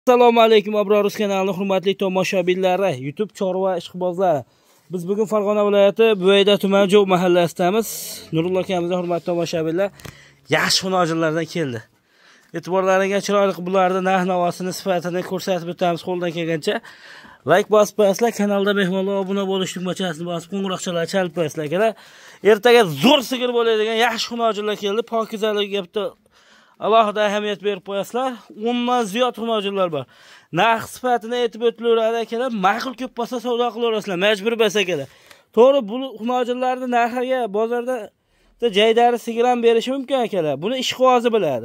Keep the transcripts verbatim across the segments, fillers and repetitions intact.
Assalomu alaykum Abrorus kanalining hurmatli tomoshabinlari, YouTube chorva ishqibozlari. Biz bugun Farg'ona viloyati Buvayda tumani Jo'q mahallasidamiz. Nurullo akamizning hurmatli tomoshabinlar, yaxshi xunojillardan keldi. E'tiborlaringizga chiroyli bularning narx-navosini, sifatini ko'rsatib o'tamiz qo'ldan kelgancha. Like bosib qo'yasizlar, kanalda mehmonlar obuna bo'lish tugmachasini bosib qo'ng'iroqchalar chalib qo'yasizlar. Akalar, ertaga zo'r sigir bo'ladigan yaxshi xunojillar keldi. Pokizaligiga bitta alohida ahamiyat berib qo'yasizlar. o'ndan ziyod xunojillar bor. Narx sifatini aytib o'tilaveradi akalar. Ma'qul ko'p bo'lsa savdo qilaverasizlar, majbur bo'lsa akalar. To'g'ri, bu xunojillarni narxiga bozorda jaydari sigir ham berishi mumkin akalar. Buni ishqibozi biladi.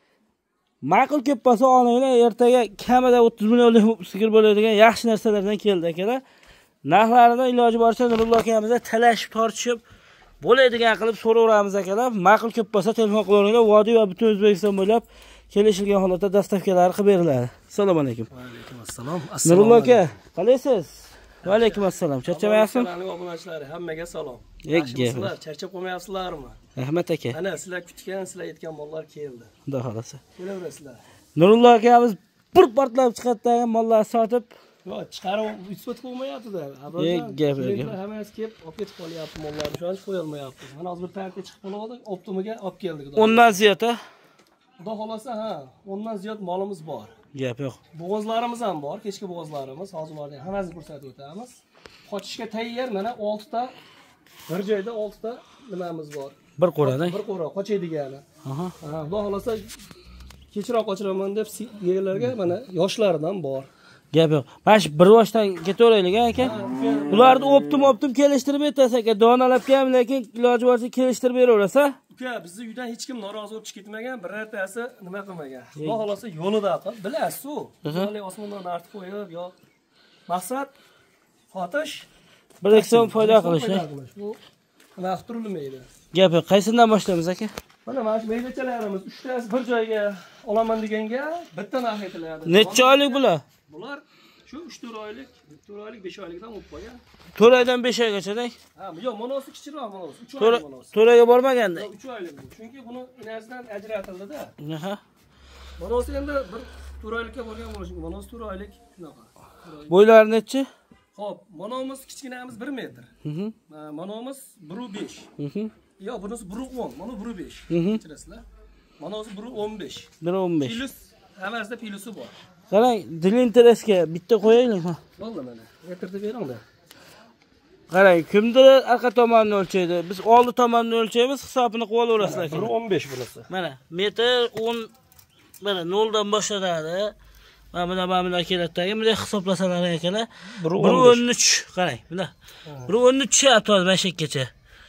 Ma'qul ko'p bo'lsa olinglar, ertaga kamida o'ttiz millionlik sigir bo'ladigan yaxshi narsalardan keldi akalar. Narxlarini iloji boricha Nurullo akamizga talashib tortishib bo'ladigan qilib so'raveramiz akalar. Ma'qul ko'p bo'lsa telefon qilaveringlar. Vodiy va butun O'zbekiston bo'ylab kelishilgan holatda dastavkalari qilib beriladi. Assalomu alaykum. Va alaykum assalom. Nurullo aka, qalaysiz? Va alaykum assalom. Charchamayapsizmi? Kanalning obunachilari hammaga salom. Yaxshimisizlar? Charchab qolmayapsizlarmi? Rahmat aka. Ana sizlar kutgan, sizlar aytgan mollar keldi. Xudo xolasa. Kelaverasizlar. Nurullo akamiz bir portlab chiqadigan mollarni sotib Yo, chiqarib isbot qilmayapti-da. Gap yo'q. Hammasi kelib olib ketib qolyapti mollarni. Shu an qo'ya olmayapmiz. Mana hozir bir tartib chiqib qoldi, optimiga olib keldik. o'ndan ziyod a? Xudo xolasa, ha, o'ndan ziyod molimiz bor. Gap yo'q. Bo'g'ozlarimiz ham bor, kechki bo'g'ozlarimiz. Hozir ularning hammasini ko'rsatib o'tamiz. Qochishga tayyor, mana olti ta bir joyda olti ta nimamiz bor. Bir qo'rada. Bir qo'ra qochaydigani. Aha. Ha, xudo xolasa kechroq qochiraman deb yegarlarga mana yoshlardan bor. Gap yo'q. Mana shu bir boshdan ketaveraylik aka. Ularni optim-optim kelishtirib aytasiz aka. Donalab kam, lekin iloji boricha kelishtirib beraverasa. Uka, bizni uydan hech kim norozi bo'lib chiqib ketmagan, birortasi nima qilmagan. Xudo xolasa yo'lida qil. Bilasiz-ku. Hali osmondan ortib qo'yib, yo maqsad xotish, bir ekson foyda qilish. Bu vaqt turilmaydi. Gap yo'q. Qaysidan boshlaymiz aka? Mana mana shu maydachalarimiz uchtasi bir joyga olaman deganga bitta narx aytiladi. Necha oylik bular? Bular shu uch to'rt oylik, to'rt oylik, besh oylikdan o'tib qolgan. to'rt oydan besh oygacha-da. Ha, yo'q, monosi kichikroq monosi, uch oylik monosi. to'rt oyga bormaganda. uch oylik bu. Chunki buni inasidan ajratildi-da. Aha. Monosi endi bir to'rt oylikka borgan bo'lishi mumkin. Monosi to'rt oylik shunaqa. Bo'ylari nechi? Xo'p, monomiz kichkinamiz bir metr. Mhm. Monomiz bir besh. Mhm. Yo'q, bunisi bir o'n, mana bir besh. Kechirasizlar. Monosi bir o'n besh. bir o'n besh. Pilus, hammasida pilusi bor. Qarang, dil interesga bitta qo'yaylik. Bo'ldi mana. Yetirib bering-da. Qarang, kimdir orqa tomonni o'lchaydi. Biz oldi tomonni o'lchaymiz, hisobini qilib olaverasizlar. bir o'n besh bunisi. Mana metr o'n mana noldan boshlanadi. Mana bunda mana keladi. Bunday hisoblasalar akalar bir o'n uch. Qarang, bunda bir o'n uch atos mashakkacha.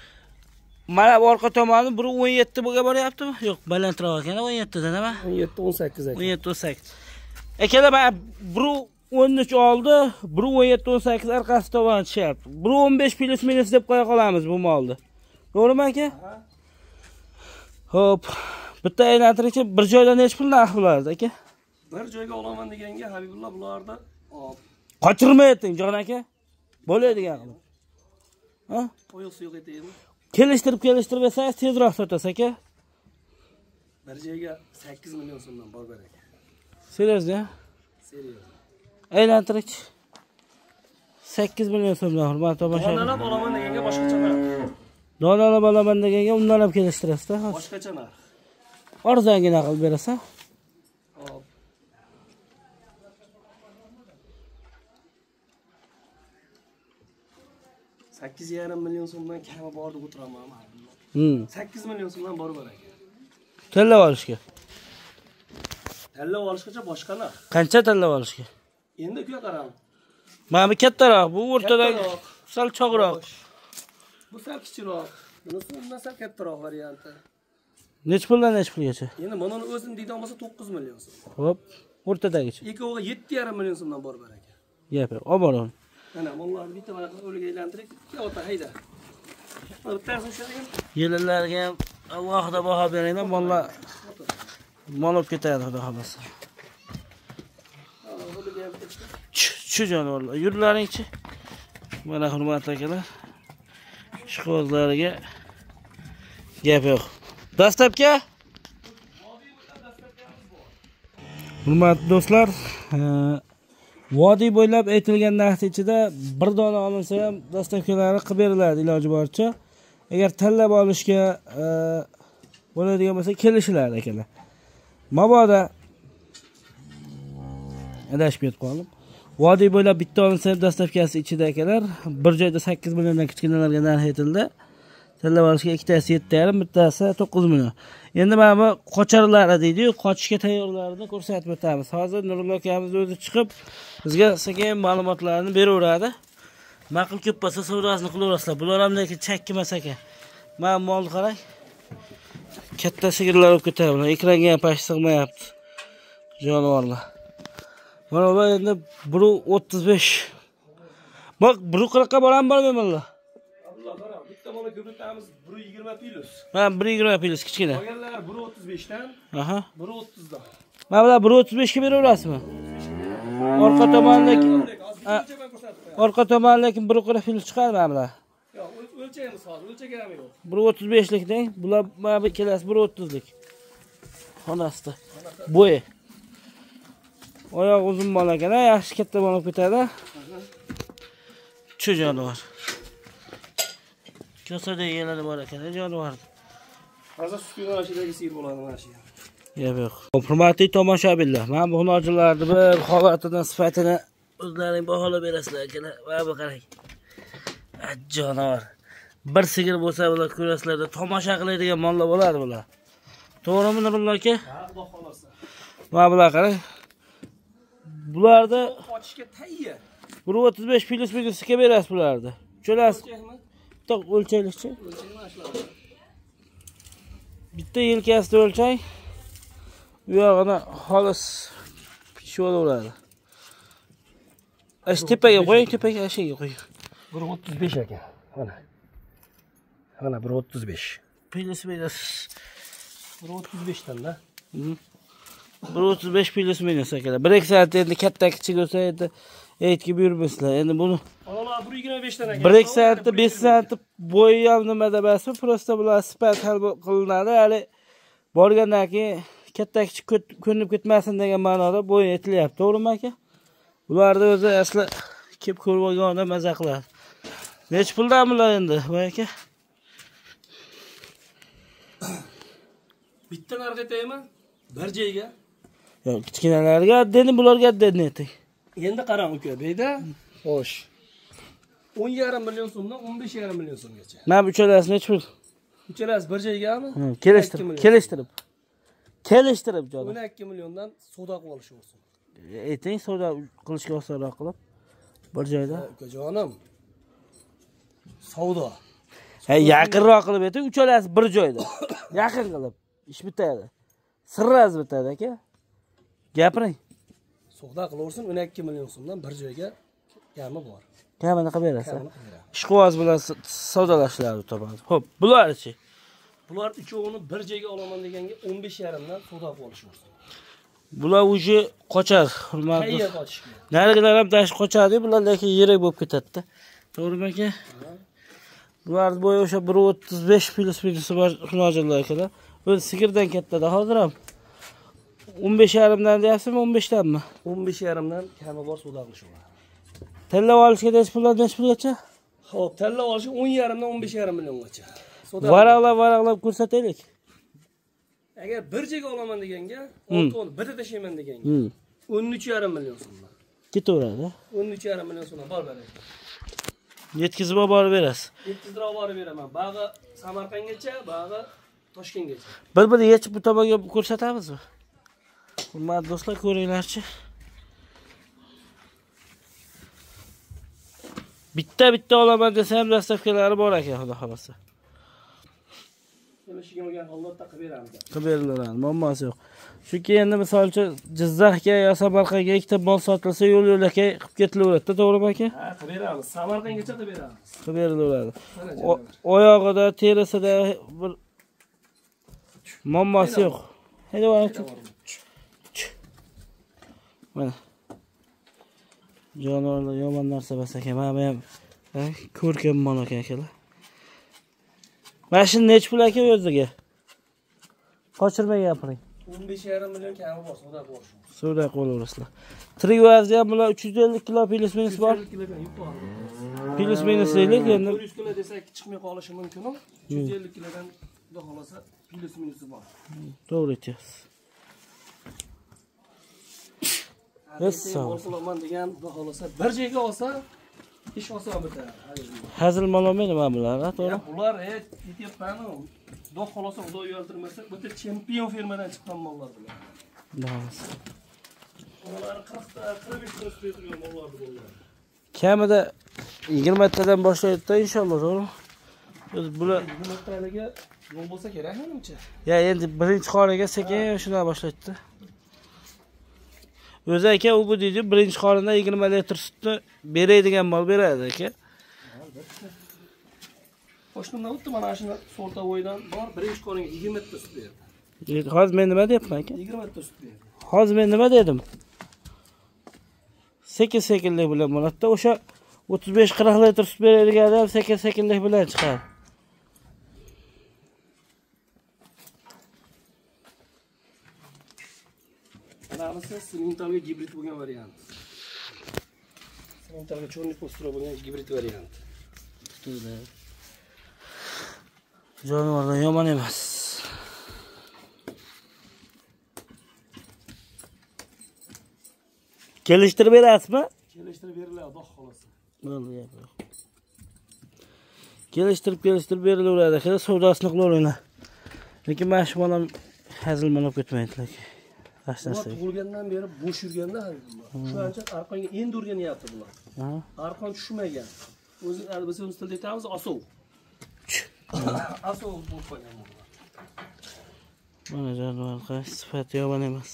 Mana bu orqa tomoni bir o'n yetti ga boryaptimi? Yo'q, balandroq ekan o'n yetti da nima? o'n yetti o'n sakkiz ekan. o'n yetti o'n sakkiz. Akalar, mana bir o'n uch oldi, bir o'n yetti o'n sakkiz orqasi tomoni tushyapti. bir o'n besh plus minus deb qo'ya qolamiz bu molni. To'g'rimi aka? Xo'p. Bitta aylantiruvchi bir joydan nech pul narx bo'lardi aka? Bir joyga olaman deganga Habibullo bularda hop. Qochirmayapting jon aka. Bo'ladigan qilib. Ha? Oyuq suyuq etaymi? Kelishtirib kelishtirib bersangiz tezroq sotasiz aka. Bir joyga sakkiz million so'mdan bor ber aka. Seriozmi? Seriyoz. Aylantirich sakkiz million so'mdan hurmat tomosha. Donalab olaman deganga boshqacha narx. Donalab olaman deganga undan ham kelishtirasiz-da. Boshqacha narx. Arzongina qilib berasan. Hop. sakkiz yarim million so'mdan kami bor deb o'tiraman. Hmm. sakkiz million so'mdan bor ber aka. Tanlab olishga. Tanlab olishgacha boshqa narx. Qancha tanlab olishga? Endi uka qarang. Mana bu kattaroq, bu o'rtadagi sal cho'g'roq. Bu sal kichikroq. Bunisi undan sal kattaroq varianti. Nech puldan nech pulgacha? Endi bunini o'zini deydigan bo'lsa to'qqiz million so'm. Xo'p, o'rtadagicha. Ikkoviga yetti yarim million so'mdan bor ber aka. Gap yo'q, olib boraman. Mana mollarni bitta mana o'liga aylantirib, ota hayda. Bittasini ushlagan. Yelinlarga ham alohida baho beringlar, mollar mol olib ketadi xudo xolasa. Shu jonivorlar, yurlaringchi. Mana hurmatli akalar. Ishqibozlariga gap yo'q. Dastlabki hurmatli do'stlar, vodiy bo'ylab aytilgan narx ichida bir dona olinsa ham dastavkalari qilib beriladi iloji boricha. Agar tanlab olishga bo'ladigan bo'lsa kelishiladi akalar. Mabodo adashib ketib qoldim. Vodiy bo'ylab bitta olinsa ham dastavkasi ichida akalar, bir joyda sakkiz milliondan kichkinalarga narx aytildi. Tanlab olishga ikkitasi yetti yarim, bittasi to'qqiz million. Endi mana bu qocharlar deydi-yu, qochishga tayyorlarini ko'rsatib o'tamiz. Hozir Nurullo akamiz o'zi chiqib bizga sekin ma'lumotlarni beraveradi. Ma'qul ko'p bo'lsa savdosini qilaverasizlar. Bular ham lekin chakki emas ekan. Mana molni qarang. Katta sigirlar olib ketadi bular. Ekranga ham pash sig'mayapti. Jonivorlar. Mana ular endi bir o'ttiz besh. Bak, bir qirqqa boram bormaymanlar. Bitta bola ko'patamiz bir yigirma plus. Ha, bir yigirma plus kichkina. Qolganlar bir o'ttiz besh dan, aha, bir o'ttiz dan. Mana bular bir o'ttiz besh ga beraverasizmi? Orqa tomonidagi orqa tomon lekin bir qirq plus chiqadi mana bular. Yo'q, o'lchaymiz hozir, o'lchagan yo'q. bir o'ttiz besh lik deng. Bular mana bu kelasi bir o'ttiz lik. Xonasida. Bo'yi. Oyoq uzun bola ekan, yaxshi katta bo'lib ketadi. Chu jonivor. Kosada yeladi bor ekan, jonivor. Hozir sukunashidagi sigir bo'ladi mana shu. Yo'q, yo'q. Hurmatli tomoshabinlar, mana bu xunojilarni bir holatidan sifatini o'zlaring baholab berasizlar akalar. Va bu qarang. Jonivor. Bir sigir bo'lsa bular ko'rasizlarda tomosha qiladigan mollar bo'ladi bular. To'g'rimi Nurullo aka? Ha, Xudo xolasa. Mana bular qarang. Bularda Qochishga tayyor. bir o'ttiz besh plus minusga berasiz bularni. Cho'lasiz. Bitta o'lchaylikchi. Bitta yelkasida o'lchang. Bu yog'ini xolis pishib olaveradi. Ash tepaga qo'ying, tepaga ashiga qo'ying. bir o'ttiz besh ekan. Mana. Mana bir o'ttiz besh. Plus minus bir o'ttiz besh dan da. bir o'ttiz besh plus minus akalar. bir ikki soat endi katta kichik bo'lsa endi aytib buyurmasizlar. Endi buni Onalar bir yigirma besh dan ekan. bir ikki soatda besh soat bo'yi ham nima demasmi? Prosta bular sifat hal qilinadi. Hali borgandan keyin katta kichik ko'rinib ketmasin degan ma'noda bo'yi aytilyapti. To'g'rimi aka? Bularni o'zi asli kelib ko'rib olganda maza qiladi. Nech puldan bular endi, voy aka? Bitta narx aytaymi? Bir joyga. Yo'q, kichkinalarga dedi, bularga dedi ayting. Endi qarang uka, deydi. Xo'sh. o'n yarim million so'mdan o'n besh yarim million so'mgacha. Mana bu uchalasini nech pul? Uchalasi bir joygami? Kelishtirib, kelishtirib. Kelishtirib jonim. o'n ikki milliondan savdo qilib olishsin. Ayting, savdo qilishga osonroq qilib. Bir joyda. Ukajonim. Savdo. Ha, yaqinroq qilib ayting, uchalasi bir joyda. Yaqin qilib ish bitadi. Sirraz bitadi aka. Gapiring. Savdo qilaversin o'n ikki million so'mdan bir joyga yarmi bor. Kamini qilib berasiz. Ishqovoz bilan savdolashlarni topadi. Xo'p, bularchi? Bular uchovini bir joyga olaman deganga o'n besh yarim dan savdo qilib olishsin. Bular uje qochar, hurmatli. Qayerga qochishgan? Narigilar ham dash qochadi, bular lekin yirik bo'lib ketadi-da. To'g'rimi aka? Bular bo'yi o'sha bir o'ttiz besh plus minusi bor xunojilar akalar. O'zi sigirdan katta-da hozir ham. o'n besh yarim dan deyapsizmi, o'n besh danmi? o'n besh yarim dan kami bor savdo qilishgan. Tanlab olishga nech puldan nech pulgacha? Xo'p, tanlab olish o'n yarim dan o'n besh yarim milliongacha. Varaqlab, varaqlab ko'rsataylik. Agar bir joyga olaman deganga, oltoni bitta tashlayman deganga, o'n uch yarim million so'mdan. Ketaveradi. o'n uch yarim million so'mdan bor beradi. Yetkazib olib berasiz. Yetkazib olib beraman. Bag'i Samarqandgacha, bag'i Toshkentgacha. Bir-bir yechib bu tomonga ko'rsatamizmi? Hurmatli do'stlar, ko'ringlarchi. Bitta-bitta olaman desa ham dastavkalari bor ekan, xudo xolasa. Kelishiga olgan holatda qilib beramiz. Qilib beriladi, muammosi yo'q. Chunki endi masalan Jizzaxga yo Samarqandga ikkita mol sotilsa yo'l-yo'lakay qilib ketilaveradi, to'g'rimi aka? Ha, qilib beramiz. Samarqandgacha qilib beramiz. Qilib berilaveradi. Oyog'ida, terisida bir muammosi yo'q. Hayda, mana. Jonivorlar yomon narsa emas ekan. Mana ham ko'rkam mol ekan akalar. Mashina nech pul aka o'ziga? Qochirmay gapiring. o'n besh yarim million kami bor, savdo bor shu. Savdo qilaverasizlar. Trivazi ham bular uch yuz ellik kilo plus minus bor. uch yuz ellik kilodan yuqori. Plus minus deylik endi. to'rt yuz kilo desak chiqmay qolishi mumkin. uch yuz ellik kilodan xudo xolasa plus minusi bor. To'g'ri aytyapsiz. Bol qilaman degan xudo xolasa bir joyga olsa ish oson bitadi. Hazil mal olmaydi mana bular, to'g'ri? Bular aytyapman-ku. Xudo xolasa xudo yo'ldirmasa, bu yerda chempion firmadan chiqqan mollar bular. Bo'lmaz. Ular qirq ta, qirq besh ta turgan mollar bular. Kamida yigirma tadan boshlaydi inshaalloh, to'g'ri? Biz bular yigirma talarga yo'l bo'lsa kerak menimcha. Ya endi birinchi qoriga sekin shuna boshlaydi. O'zi aka u bu deydi, birinchi qorinda yigirma litr sutni beradigan mol beradi aka. Qo'shnimdan o'tdi, mana shuni so'rta o'ydan bor, birinchi qoringa yigirma ta sut berdi. Hozir men nima deyapman aka? yigirma ta sut berdi. Hozir men nima dedim? Sekin-sekinlik bilan bo'ladi. O'sha o'ttiz besh qirq litr sut beradigan ham sekin-sekinlik bilan chiqadi. Namisi simentalga gibrid bo'lgan variant. Simentalga cho'rnik postro bo'lgan gibrid variant. Jonivorlar yomon emas. Kelishtirib berasizmi? Kelishtirib beriladi, xudo xolasa. Bo'ldi. Kelishtirib, kelishtirib berilaveradi. Hali savdosini qilaveringlar. Lekin mana shu bolam hazil manab ketmaydilar. Bular tug'ilgandan beri bo'sh yurganda shu ancha arqonga endi o'rganyapti bular. Arqon tushmagan. O'zi biz o'z tilda aytamiz asov. Asov bo'lib qolgan bular. Mana jonivorlar sifati yomon emas.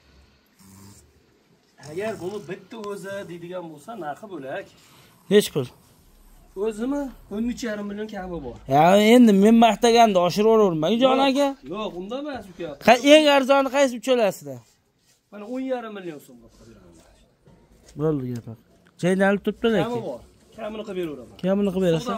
Agar buni bitta o'zi deydigan bo'lsa, narxi bo'lak. Nech pul? O'zimi o'n uch yarim million kami bor. Ya endi men maqtaganda oshiravermang jon aka. Yo'q, unda emas uka. Eng arzoni qaysi uchalasida? Mana o'n yarim million so'mga qilib beraman. Bo'ldi gap. Jaynalib turibdi lekin. Kami bor. Kamini qilib beraveraman. Kamini qilib berasan.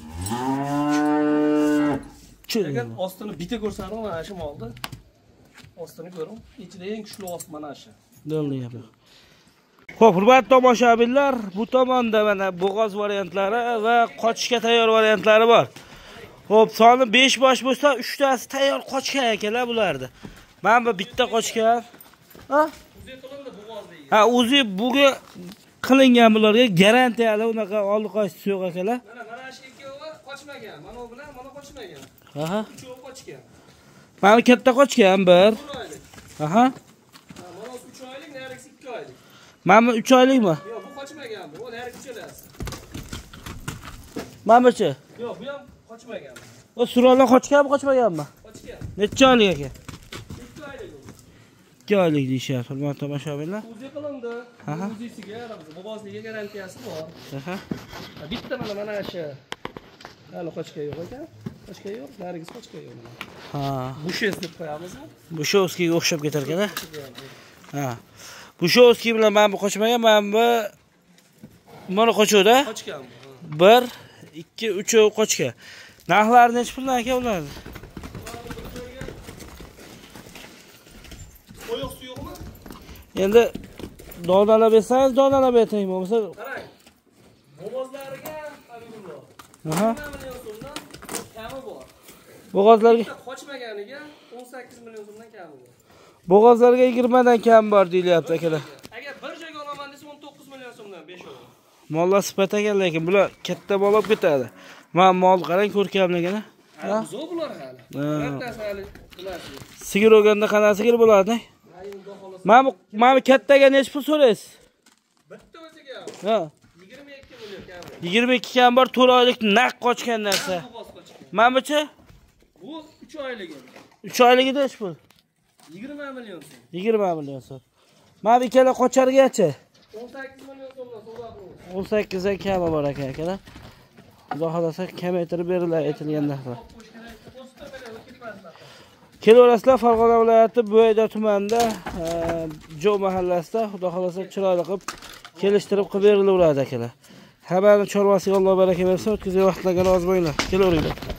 Lekin ostini bitta ko'rsadim mana shu molda. Ostini ko'ring. Ichida eng kuchli ost mana shu. Bo'ldi gap. Xo'p, hurmatli tomoshabinlar, bu tomonda mana bo'g'oz variantlari va qochishga tayyor variantlari bor. Xo'p, soni besh bosh bo'lsa, uch tasi tayyor qochgan ekanlar bularni. Mana bu bitta qochgan. Ha? Uzi qilindi bo'g'oz degan. Ha, uzi buga qilingan bularga garantiyali unaqa oldi qochisi yo'q ekanlar. Mana mana shu ikkovi qochmagan. Mana bu bilan mana qochmagan. Aha. Uchovi qochgan. Mana katta qochgan bir. Aha. Mana uch oylik, narigisi ikki oylik. Mana uch oylikmi? Yo'q, bu qochmagan bu. O narigi uchalasi. Mana buchi? Yo'q, bu ham qochmagan. O surollar qochganmi, qochmaganmi? Qochgan. Necha oylik aka? ikki oylik. ikki oylik deyishyapti, hurmatli tomoshabinlar. Uzi qilindi. Uzisiga, bo'g'ozligiga garantiyasi bor. Aha. Bitta mana mana shu. Hali qochgan yo'q ekan. Qochgan yo'q, narigisi qochgan yo'q. Ha. Bushes deb qo'yamizmi? Bushovskiga o'xshab ketar ekan-a? Ha. Bushovski bilan men bu qochmagan, men bu mana qochuvda. Qochgan. bir, ikki, uch qochgan. Narxlari necha puldan aka ular? Oyoq suvi yo'qmi? Endi donalab bersangiz, donalab ayting bo'lmasa. Qarang. Bo'g'ozlariga Habibulloh. Aha. Kami bor. Bo'g'ozlarga Qochmaganiga o'n sakkiz million so'mdan kami bor. Bo'g'ozlarga yigirma dan kam bor deyilyapti akalar. Agar bir joyga olaman desa o'n to'qqiz million so'mdan besh oylik. Mollar sifat ekan, lekin bular katta mol olib ketadi. Men mol qarang ko'rkamligini. Ha, zo bular hali. Bittasi hali bilasiz. Sigir o'ganda qanaqa sigir bo'ladi? Mana mana kattaga necha pul so'raysiz? Bitta o'ziga Ha. yigirma ikki million kami. yigirma ikki kam bor, to'rt oylik naq qochgan narsa. Mana buchi? Bu uch oylik. uch oyligida necha pul? yigirma million so'm. yigirma million so'm. Mana ikkala qochargacha o'n sakkiz million so'mdan savdo qilamiz. o'n sakkiz dan kami bor ekan akalar. Xudo xolasa kamaytirib beriladi aytilgan narxlar. Kelaverasizlar Farg'ona viloyati Bo'yda tumanida, Jo mahallasida, xudo xolasa chiroyli qilib kelishtirib qilib berilaveradi akalar. Hammani chorvasiga Alloh baraka bersin, o'tkazgan vaqtlarga rozi bo'linglar. Kelaveringlar.